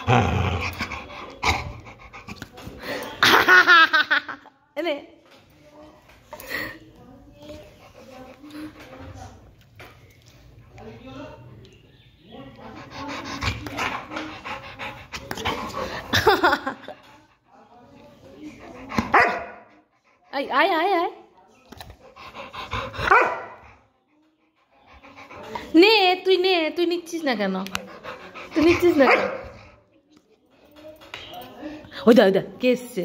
এনে আয় আয় আয় আয় নে তুই নিচ্ছিস না কেন তুই নিচ্ছিস না কেন ওইদা কে এসছে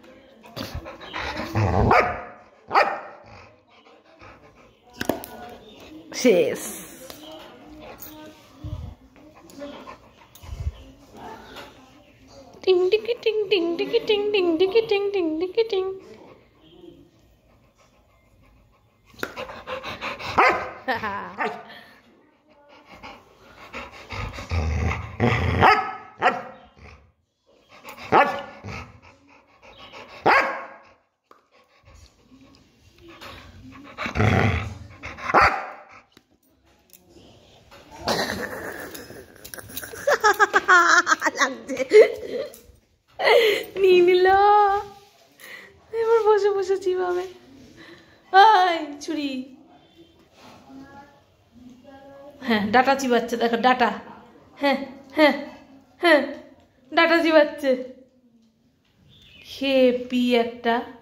শেষ টিং টিকি টিং টিং টিকি টিং টিং টিকি টিং টিং টিকি টিং নিয়ে নিল এবার বসে বসে চিবাবে আয় ছুরি হ্যাঁ ডাটা চিবাচ্ছে দেখো ডাটা হ্যাঁ হ্যাঁ হ্যাঁ ডাটা চিবাচ্ছে খেপি একটা